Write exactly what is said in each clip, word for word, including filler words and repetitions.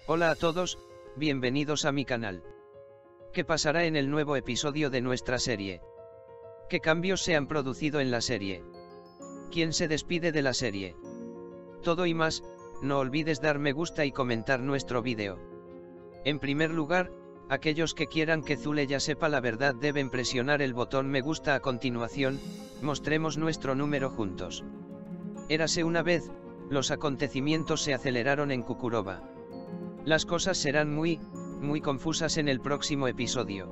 Hola a todos, bienvenidos a mi canal. ¿Qué pasará en el nuevo episodio de nuestra serie? ¿Qué cambios se han producido en la serie? ¿Quién se despide de la serie? Todo y más, no olvides dar me gusta y comentar nuestro vídeo. En primer lugar, aquellos que quieran que Zuleya sepa la verdad deben presionar el botón me gusta. A continuación, mostremos nuestro número juntos. Érase una vez, los acontecimientos se aceleraron en Kukuroba. Las cosas serán muy, muy confusas en el próximo episodio.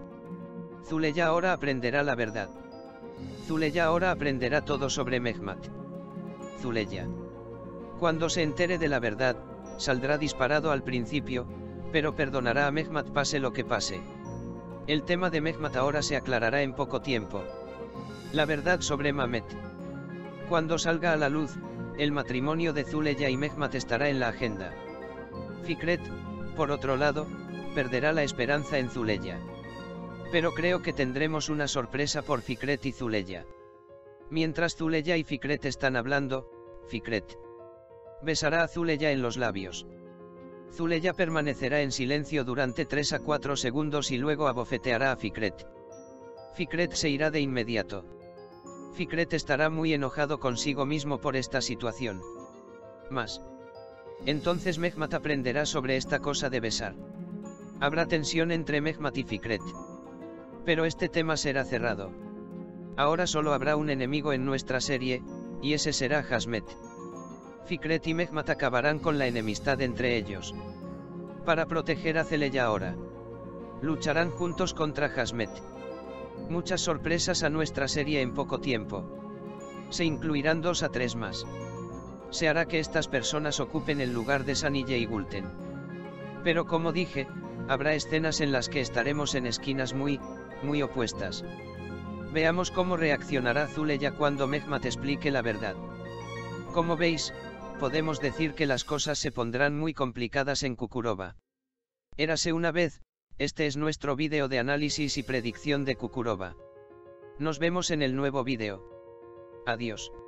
Zuleya ahora aprenderá la verdad. Zuleya ahora aprenderá todo sobre Mehmet. Zuleya, cuando se entere de la verdad, saldrá disparado al principio, pero perdonará a Mehmet pase lo que pase. El tema de Mehmet ahora se aclarará en poco tiempo. La verdad sobre Mehmet. Cuando salga a la luz, el matrimonio de Zuleya y Mehmet estará en la agenda. Fikret, por otro lado, perderá la esperanza en Zuleya. Pero creo que tendremos una sorpresa por Fikret y Zuleya. Mientras Zuleya y Fikret están hablando, Fikret besará a Zuleya en los labios. Zuleya permanecerá en silencio durante tres a cuatro segundos y luego abofeteará a Fikret. Fikret se irá de inmediato. Fikret estará muy enojado consigo mismo por esta situación. Más. Entonces Mehmet aprenderá sobre esta cosa de besar. Habrá tensión entre Mehmet y Fikret. Pero este tema será cerrado. Ahora solo habrá un enemigo en nuestra serie, y ese será Hasmet. Fikret y Mehmet acabarán con la enemistad entre ellos. Para proteger a Zuleya ahora, lucharán juntos contra Hasmet. Muchas sorpresas a nuestra serie en poco tiempo. Se incluirán dos a tres más. Se hará que estas personas ocupen el lugar de Sanille y Gulten. Pero como dije, habrá escenas en las que estaremos en esquinas muy, muy opuestas. Veamos cómo reaccionará Zuleya cuando Mehmet explique la verdad. Como veis, podemos decir que las cosas se pondrán muy complicadas en Kukuroba. Érase una vez, este es nuestro vídeo de análisis y predicción de Kukuroba. Nos vemos en el nuevo vídeo. Adiós.